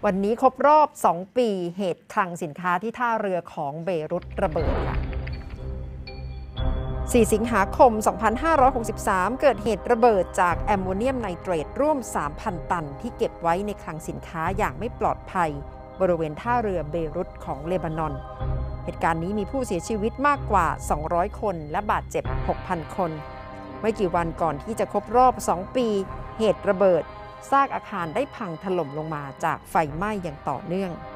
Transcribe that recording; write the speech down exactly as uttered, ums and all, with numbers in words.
วันนี้ครบรอบสองปีเหตุคลังสินค้าที่ท่าเรือของเบรุตระเบิดค่ะสี่สิงหาคมสองพันห้าร้อยหกสิบสามเกิดเหตุระเบิดจากแอมโมเนียมไนเตรตร่วม สามพัน ตันที่เก็บไว้ในคลังสินค้าอย่างไม่ปลอดภัยบริเวณท่าเรือเบรุตของเลบานอนเหตุการณ์นี้มีผู้เสียชีวิตมากกว่าสองร้อยคนและบาดเจ็บ หกพัน คนไม่กี่วันก่อนที่จะครบรอบสองปีเหตุระเบิดซากอาคารได้พังถล่มลงมาจากไฟไหม้อย่างต่อเนื่อง